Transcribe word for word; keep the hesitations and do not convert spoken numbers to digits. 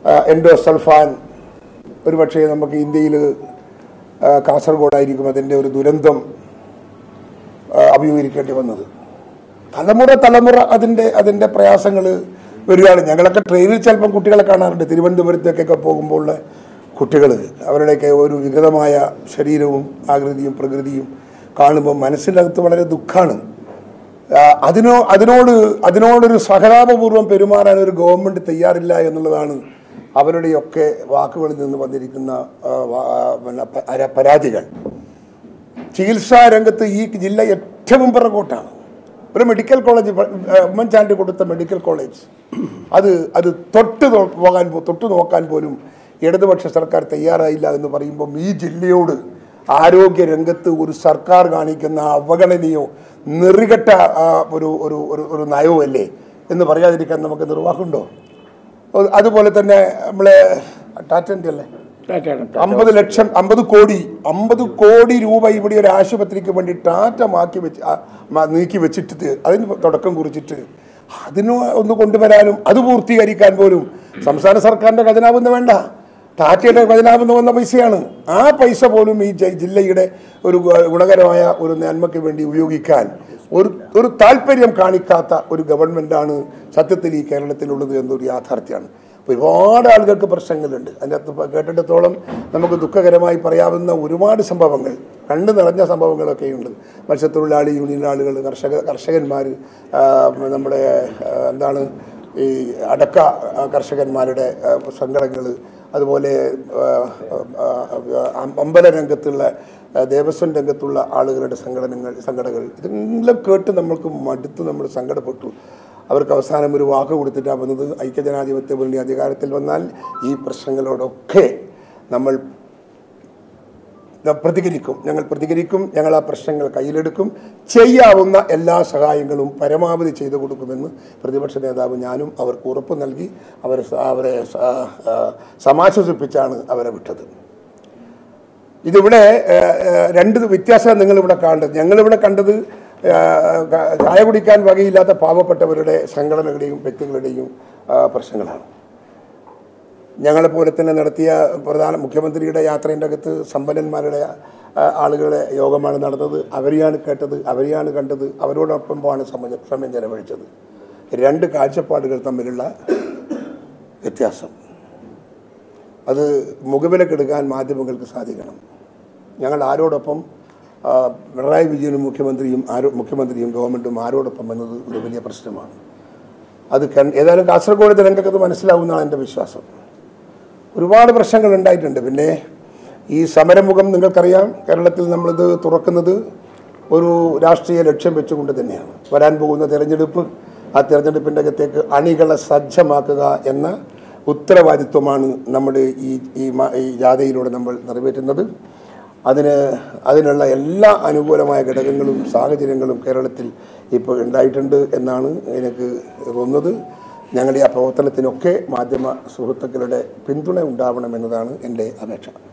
Endosulfan ഒരു പക്ഷേ നമുക്ക് ഇന്ത്യയിൽ കാസർഗോഡായിരിക്കും അതിൻ്റെ ഒരു ദുരന്തം അഭിമുഖീകരിക്കേണ്ടി വന്നത്. തലമുറ തലമുറ അതിൻ്റെ അതിൻ്റെ പ്രയാസങ്ങൾ വരികയാണ്. ഞങ്ങളൊക്കെ ട്രെയിനിൽ ചിലപ്പം കുട്ടികളെ കാണാറുണ്ട്. തിരുവനന്തപുരത്തേക്കൊക്കെ പോകുമ്പോൾ കുട്ടികൾ അവരുടെയൊക്കെ ഒരു വികൃതമായ ശരീരവും ആകൃതിയും പ്രകൃതിയും കാണുമ്പോൾ മനസ്സിനകത്ത് വളരെ ദുഃഖമാണ്. അതിനോ അതിനോട് അതിനോടൊരു സഹതാപപൂർവ്വം പെരുമാറാൻ ഒരു ഗവൺമെൻറ് തയ്യാറില്ല എന്നുള്ളതാണ് അവരുടെയൊക്കെ വാക്കുകളിൽ നിന്ന് വന്നിരിക്കുന്ന പരാതികൾ. ചികിത്സാ രംഗത്ത് ഈ ജില്ല ഏറ്റവും പിറകോട്ടാണ്. ഒരു മെഡിക്കൽ കോളേജ്, ഉമ്മൻചാണ്ടി കൊടുത്ത മെഡിക്കൽ കോളേജ്, അത് അത് തൊട്ട് പോകാൻ തൊട്ട് നോക്കാൻ പോലും ഇടതുപക്ഷ സർക്കാർ തയ്യാറായില്ല എന്ന് പറയുമ്പം ഈ ജില്ലയോട് ആരോഗ്യ രംഗത്ത് ഒരു സർക്കാർ കാണിക്കുന്ന അവഗണനയോ നെറികെട്ട ഒരു ഒരു ഒരു നയവും അല്ലേ എന്ന് പറയാതിരിക്കാൻ നമുക്ക് നിർവാഹമുണ്ടോ? അതുപോലെ തന്നെ നമ്മളെ ടാറ്റൻ്റെ അല്ലേ അമ്പത് ലക്ഷം അമ്പത് കോടി അമ്പത് കോടി രൂപ ഇവിടെ ഒരു ആശുപത്രിക്ക് വേണ്ടി ടാറ്റ മാക്കി വെച്ച് നീക്കി വെച്ചിട്ട് അതിന് തുടക്കം കുറിച്ചിട്ട് അതിന് ഒന്ന് കൊണ്ടുവരാനും അത് പൂർത്തീകരിക്കാൻ പോലും സംസ്ഥാന സർക്കാരിൻ്റെ ഖജനാവെന്ന് വേണ്ട, ടാറ്റയുടെ ഖജനാവെന്ന് വന്ന പൈസയാണ്. ആ പൈസ പോലും ഈ ജില്ലയുടെ ഒരു ഗുണകരമായ ഒരു നന്മയ്ക്ക് വേണ്ടി ഉപയോഗിക്കാൻ ഒരു ഒരു താല്പര്യം കാണിക്കാത്ത ഒരു ഗവൺമെൻറ്റാണ് സത്യത്തിൽ ഈ കേരളത്തിലുള്ളത് എന്നൊരു യാഥാർത്ഥ്യമാണ്. ഒരുപാട് ആളുകൾക്ക് പ്രശ്നങ്ങളുണ്ട്. അതിൻ്റെ അകത്ത് കേട്ടിടത്തോളം നമുക്ക് ദുഃഖകരമായി പറയാവുന്ന ഒരുപാട് സംഭവങ്ങൾ, കണ്ടു നിറഞ്ഞ സംഭവങ്ങളൊക്കെയുണ്ട്. മത്സ്യത്തൊഴിലാളി യൂണിയൻ ആളുകൾ, കർഷക കർഷകന്മാർ, നമ്മുടെ എന്താണ് ഈ അടക്ക കർഷകന്മാരുടെ സംഘടനകൾ, അതുപോലെ അമ്പല രംഗത്തുള്ള ദേവസ്വം രംഗത്തുള്ള ആളുകളുടെ സംഘടനകൾ സംഘടനകൾ ഇതെല്ലാം കേട്ട് നമ്മൾക്ക് മടുത്ത് നമ്മൾ സങ്കടപ്പെട്ടു. അവർക്ക് അവസാനം ഒരു വാക്ക് കൊടുത്തിട്ടാണ് വന്നത്, ഐക്യജനാധിപത്യ മുന്നണി അധികാരത്തിൽ വന്നാൽ ഈ പ്രശ്നങ്ങളോടൊക്കെ നമ്മൾ പ്രതികരിക്കും, ഞങ്ങൾ പ്രതികരിക്കും, ഞങ്ങൾ ആ പ്രശ്നങ്ങൾ കയ്യിലെടുക്കും, ചെയ്യാവുന്ന എല്ലാ സഹായങ്ങളും പരമാവധി ചെയ്തു കൊടുക്കുമെന്ന് പ്രതിപക്ഷ നേതാവ് ഞാനും അവർക്ക് ഉറപ്പ് നൽകി അവരെ അവരെ സമാശ്വസിപ്പിച്ചാണ് അവരെ വിട്ടത്. ഇതിവിടെ രണ്ട് വ്യത്യാസം നിങ്ങളിവിടെ കണ്ടത്. ഞങ്ങളിവിടെ കണ്ടത് ചായ കുടിക്കാൻ വകയില്ലാത്ത പാവപ്പെട്ടവരുടെ സംഘടനകളുടെയും വ്യക്തികളുടെയും പ്രശ്നങ്ങളാണ്. ഞങ്ങളെപ്പോലെ തന്നെ നടത്തിയ പ്രധാന മുഖ്യമന്ത്രിയുടെ യാത്രേൻ്റെ അകത്ത് സമ്പന്നന്മാരുടെ ആളുകളുടെ യോഗമാണ് നടന്നത്. അവരെയാണ് കേട്ടത്, അവരെയാണ് കണ്ടത്, അവരോടൊപ്പമാണ് സമയം സമയം ചെലവഴിച്ചത്. രണ്ട് കാഴ്ചപ്പാടുകൾ തമ്മിലുള്ള വ്യത്യാസം അത് മുഖവിലക്കെടുക്കാൻ മാധ്യമങ്ങൾക്ക് സാധിക്കണം. ഞങ്ങൾ ആരോടൊപ്പം, പിണറായി വിജയനും മുഖ്യമന്ത്രിയും ആരോ മുഖ്യമന്ത്രിയും ഗവൺമെൻറ്റും ആരോടൊപ്പം എന്നത് ഒരു വലിയ പ്രശ്നമാണ്. അത് ഏതായാലും കാസർഗോഡ് ജനങ്ങൾക്ക് മനസ്സിലാവുന്നതാണ് എൻ്റെ വിശ്വാസം. ഒരുപാട് പ്രശ്നങ്ങൾ ഉണ്ടായിട്ടുണ്ട്. പിന്നെ ഈ സമരമുഖം നിങ്ങൾക്കറിയാം, കേരളത്തിൽ നമ്മളിത് തുറക്കുന്നത് ഒരു രാഷ്ട്രീയ ലക്ഷ്യം വെച്ചുകൊണ്ട് തന്നെയാണ്. വരാൻ പോകുന്ന തിരഞ്ഞെടുപ്പ്, ആ തിരഞ്ഞെടുപ്പിൻ്റെ അകത്തേക്ക് അണികളെ സജ്ജമാക്കുക എന്ന ഉത്തരവാദിത്വമാണ് നമ്മുടെ ഈ ഈ ജാഥയിലൂടെ നമ്മൾ നിറവേറ്റുന്നത്. അതിന് അതിനുള്ള എല്ലാ അനുകൂലമായ ഘടകങ്ങളും സാഹചര്യങ്ങളും കേരളത്തിൽ ഇപ്പോൾ ഉണ്ടായിട്ടുണ്ട് എന്നാണ് എനിക്ക് തോന്നുന്നത്. ഞങ്ങളുടെ ആ പ്രവർത്തനത്തിനൊക്കെ മാധ്യമ സുഹൃത്തുക്കളുടെ പിന്തുണ ഉണ്ടാവണമെന്നതാണ് എൻ്റെ അപേക്ഷ.